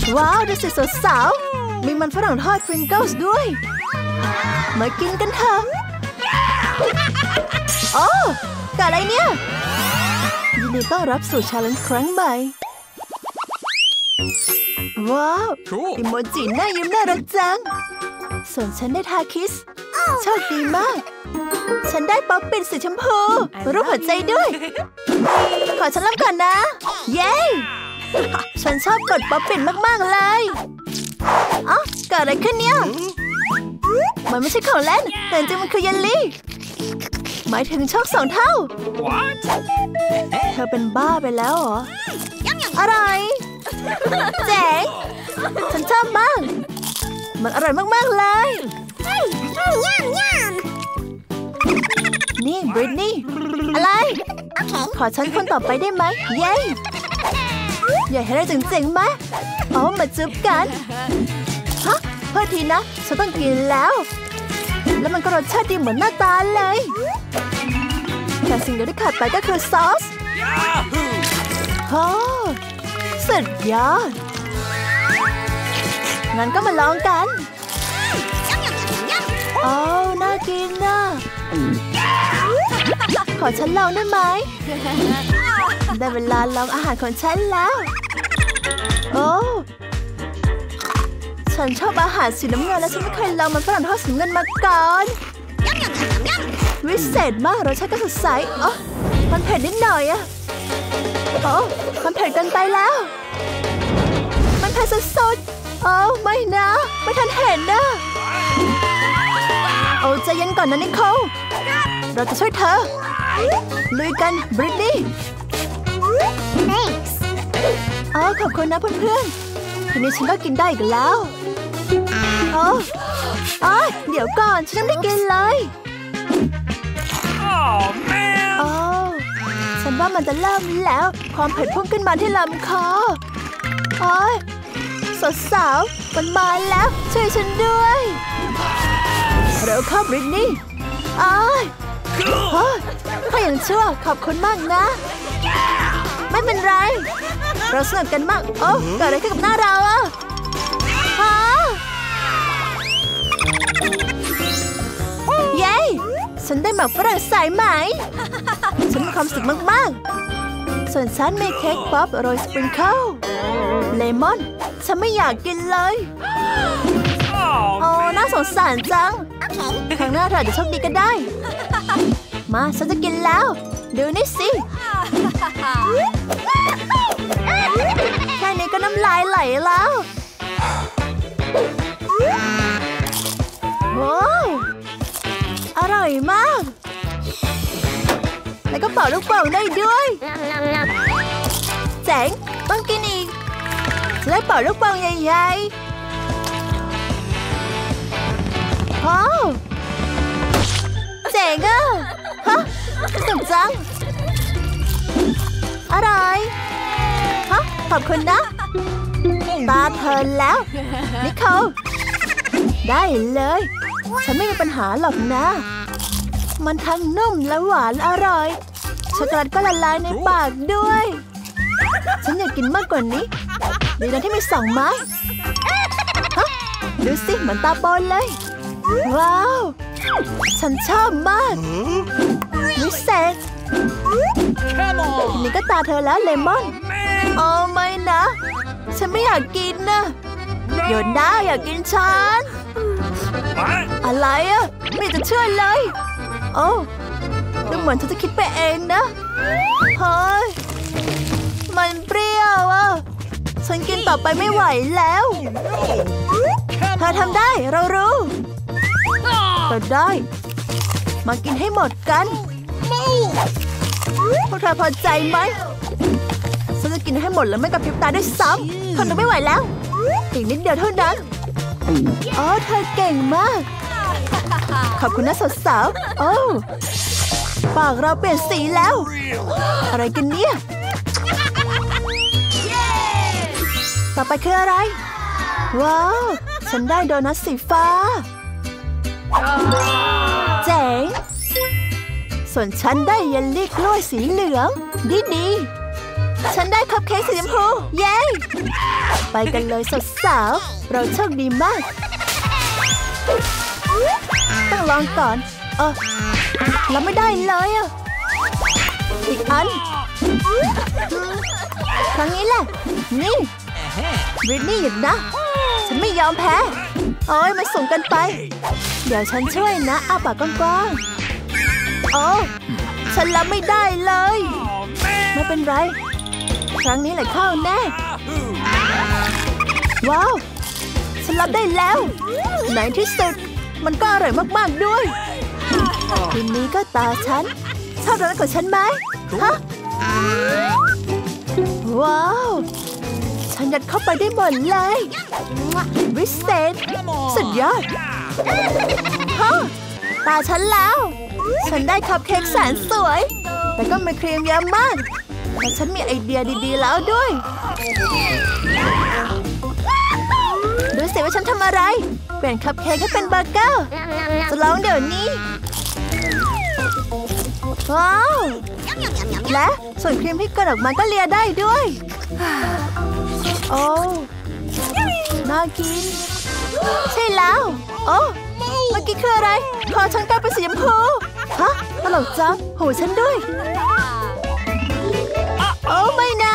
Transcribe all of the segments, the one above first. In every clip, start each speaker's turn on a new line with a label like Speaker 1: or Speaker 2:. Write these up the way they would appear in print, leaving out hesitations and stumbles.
Speaker 1: ว้าวดูสิสาวๆมีมันฝรั่งทอดพริงเกิลส์ด้วยมากินกันเถอะโอ้เกิดอะไรเนี่ยยินดีต้อนรับสู่ Challenge ครั้งใหม่ว้าวอิโมจิน่ายิ้มน่ารักจังส่วนฉันได้ทาคิสโชคดีมากฉันได้ป๊อปปิ้นสีชมพูรูปหัวใจด้วยขอฉันเริ่มก่อนนะเย้ฉันชอบกดป๊อปปิ้นมากๆเลยอ๋อเกิดอะไรขึ้นเนี่ยมันไม่ใช่ของเล่นแต่จริงมันคือเยลลี่หมายถึงโชค2 เท่าเธอเป็นบ้าไปแล้วเหรออะไรเจ๋งฉันชอบมากมันอร่อยมากๆเลยนี่บริตนี่อะไรขอฉันคนต่อไปได้ไหมเย้อยากให้ได้เจ๋งๆไหมเอามาจุ๊บกันฮะเพื่อทีนะฉันต้องกินแล้วมันก็รสชาติดีเหมือนหน้าตาเลยแต่สิ่งเดียวที่ขาดไปก็คือซอสโอ้สุดยอดงั้นก็มาลองกันโอ้น่ากินนะขอฉันลองได้ไหมได้เวลาลองอาหารของฉันแล้วโอ้ฉันชอบอาหารสีน้ำเงินและฉันไม่เคยลองมันฝรั่งทอดสีน้ำเงินมาก่อนวิเศษมากรสชาติก็สดใสอ๋อมันเผ็ดนิดหน่อยอะโอ้มันเผ็ดเกินไปแล้วมันเผ็ดสุดๆโอ้ไม่นะไม่ทันเห็นนะโอ้ใจเย็นก่อนนะนิโคลเราจะช่วยเธอลุยกันบริตนี่อ๋อขอบคุณนะเพื่อนๆทีนี้ฉันก็กินได้อีกแล้วโอ้เดี๋ยวก่อนฉันยังไม่กินเลยโอ้ฉันว่ามันจะเริ่มแล้วความเผ็ดพุ่งขึ้นมาที่ลำคอโอ้ยสาวๆมันมาแล้วช่วยฉันด้วยเร็วเข้าบริตนี่ข้าอย่างชั่วขอบคุณมากนะไม่เป็นไรเราสนุกกันมากโอ้เกิดอะไรขึ้นกับหน้าเราอะเย้ฉันได้หมักฝรั่งสายไหมฉันมีความสุขมากๆส่วนฉันมีเค้กป๊อปโรยสปริงเกิลเลมอนฉันไม่อยากกินเลยโอ้น่าสงสารจังครั้งหน้าเธออาจจะโชคดีก็ได้มาฉันจะกินแล้วดูนี่สิแค่นี้ก็น้ำลายไหลแล้วว้าวอร่อยมากแล้วก็เป่าลูกโป่งได้ด้วยเจ๋งต้องกินอีกจะได้เป่าลูกโป่งใหญ่ๆว้าวเจ๋งอ่ะฮะสนุกจังอร่อยฮะขอบคุณนะตาเธอแล้วนิโคลได้เลยฉันไม่มีปัญหาหรอกนะมันทั้งนุ่มและหวานอร่อยช็อกโกแลตก็ละลายในปากด้วยฉันอยากกินมากกว่านี้ดีนะที่มี2 ไม้ฮะดูสิเหมือนตาโปนเลยว้าวฉันชอบมากวิเศษทีนี้ก็ตาเธอแล้วเลมอนโอ้ไม่นะฉันไม่อยากกินนะโยนได้อยากกินฉันอะไรอะไม่จะเชื่อเลยโอ้ดูเหมือนฉันจะคิดไปเองนะเฮ้ยมันเปรี้ยวอะฉันกินต่อไปไม่ไหวแล้วเธอทำได้เรารู้ก็ได้มากินให้หมดกันพวกเธอพอใจไหมฉันจะกินให้หมดแล้วไม่กระพริบตาด้วยซ้ำทนไม่ไหวแล้วอีกนิดเดียวเท่านั้นอ๋อเธอเก่งมากขอบคุณนะสาวๆโอ้ปากเราเปลี่ยนสีแล้วอะไรกันเนี่ยต่อไปคืออะไรว้าวฉันได้โดนัทสีฟ้าเจ๋งส่วนฉันได้เยลลี่กล้วยสีเหลืองดีฉันได้คัพเค้กสีชมพูเย้ไปกันเลยสาวๆเราโชคดีมากต้องลองก่อนเราไม่ได้เลยอ่ะอีกอันครั้งนี้แหละนี่บริตนี่หยุดนะฉันไม่ยอมแพ้โอ้ยมันสูงกันไปเดี๋ยวฉันช่วยนะอ้าปากกว้างๆโอ้ฉันรับไม่ได้เลยไม่เป็นไรครั้งนี้แหละเข้าแน่ว้าวฉันรับได้แล้วในที่สุดมันก็อร่อยมากๆด้วยทีนี้ก็ตาฉันชอบร้านของฉันไหมฮะว้าวฉันยัดเข้าไปได้หมดเลยวิเศษสุดยอดฮะตาฉันแล้วฉันได้คัพเค้กแสนสวยแต่ก็มีครีมเยอะมากแต่ฉันมีไอเดียดีๆแล้วด้วยดูสิว่าฉันทำอะไรเปลี่ยนคัพเค้กให้เป็นเบอร์เกอร์จะลองเดี๋ยวนี้ว้าวและส่วนครีมที่กระดกมันก็เลียได้ด้วยโอ้น่ากินใช่แล้วโอ้เมื่อกี้คืออะไรคอฉันกลายเป็นสีชมพูฮะตลกจังหูฉันด้วยโอ้ไม่นะ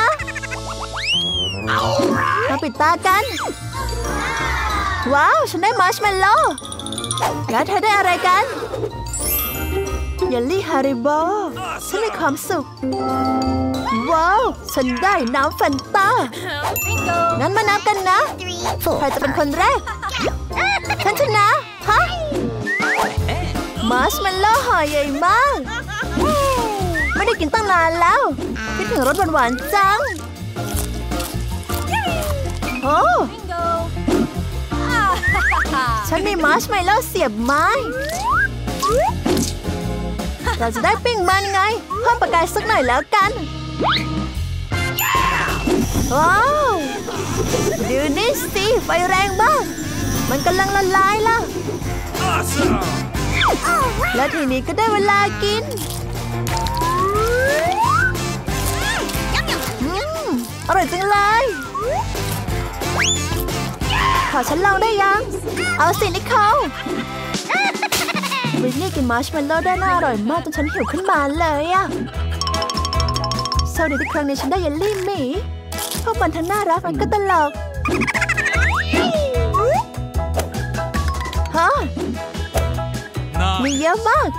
Speaker 1: มาปิดตากันว้าวฉันได้มาร์ชเมลโล่แล้วเธอได้อะไรกันเยลลี่ฮาริโบฉันมีความสุขว้าวฉันได้น้ำแฟนตางั้นมานับกันนะใครจะเป็นคนแรกฉันชนะฮะมาร์ชเมลโล่ห่อใหญ่มากไม่ได้กินตั้งนานแล้วคิดถึงรสหวานๆจังโอ้ฉันมีมาร์ชเมลโล่เสียบไม้เราจะได้ปิ้งมันไงเพิ่มประกายสักหน่อยแล้วกันว้าวดูนี่สิไฟแรงมากมันกำลังละลายแล้วและทีนี้ก็ได้เวลากินอร่อยจังเลยขอฉันลองได้ยังเอาสินิโคลบริตนี่กินมาร์ชเมลโล่ได้น่าอร่อยมากจนฉันหิวขึ้นมาเลยอะโชคดีที่ครั้งนี้ฉันได้เยลลี่หมีพวกมันทั้งน่ารักมันก็ตลกฮะมีเยอะมาก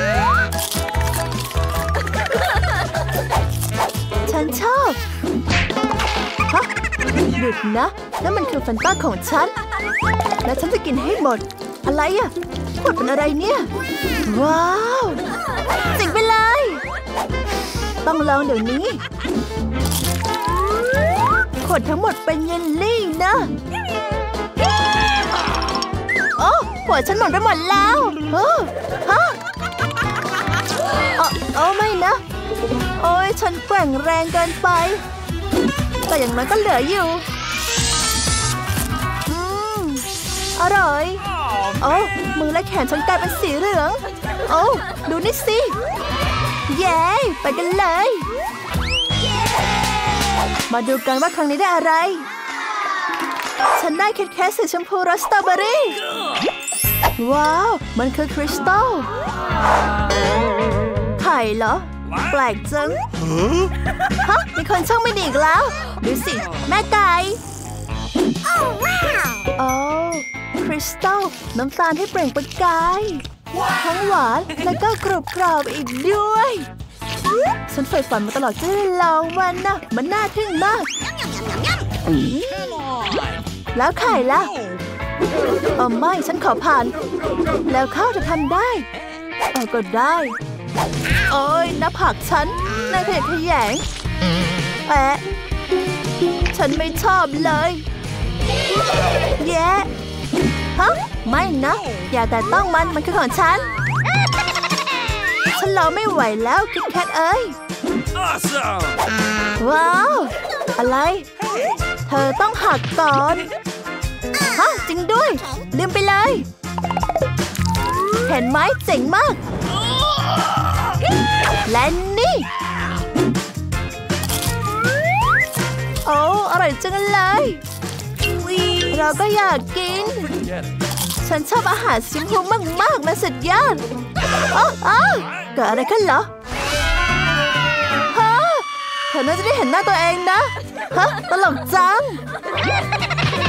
Speaker 1: ฉันชอบฮะหยุดนะนั่นมันคือแฟนต้าของฉันและฉันจะกินให้หมดอะไรอะขวดเป็นอะไรเนี่ยว้าวจิงไปเลยต้องลองเดี๋ยวนี้ขวดทั้งหมดเป็นเยลลี่นะโอ้ขวดฉันหมดไปหมดแล้วฮะโอ้ไม่นะโอ้ยฉันแกว่งแรงเกินไปแต่อย่างน้อยก็เหลืออยู่อร่อยโอ้มือและแขนฉันกลายเป็นสีเหลืองโอ้ดูนี่สิเย้ไปกันเลยมาดูกันว่าครั้งนี้ได้อะไรฉันได้คิตแคทสีชมพูรสสตรอเบอรี่ว้าวมันคือคริสตัลไข่เหรอแปลกจังฮะมีคนช่างไม่ดีอีกแล้วดูสิแม่ไก่โอ้คริสตัลน้ำตาลที่เปล่งประกายทั้งหวานและก็กรุบกรอบอีกด้วยฉันใฝ่ฝันมาตลอดจะได้ลองมันนะมันน่าทึ่งมากแล้วไข่ล่ะไม่ฉันขอผ่านแล้วข้าวจะทำได้ก็ได้โอ้ยหน้าผากฉันน่าขยะแขยงแอะฉันไม่ชอบเลยแย่ฮะไม่นะอย่าแต่ต้องมันคือของฉันฉันรอไม่ไหวแล้วคิดแคทเอ้ยว้าวอะไรเธอต้องหักก่อนฮะจริงด้วยลืมไปเลยเห็นไหมเจ๋งมากและนี่โอ้อร่อยจังเลยเราก็อยากกินฉันชอบอาหารสีชมพูมากๆนะสุดยอดอ๋อเกิดอะไรขึ้นเหรอฮะเธอน่าจะได้เห็นหน้าตัวเองนะฮะตลกจัง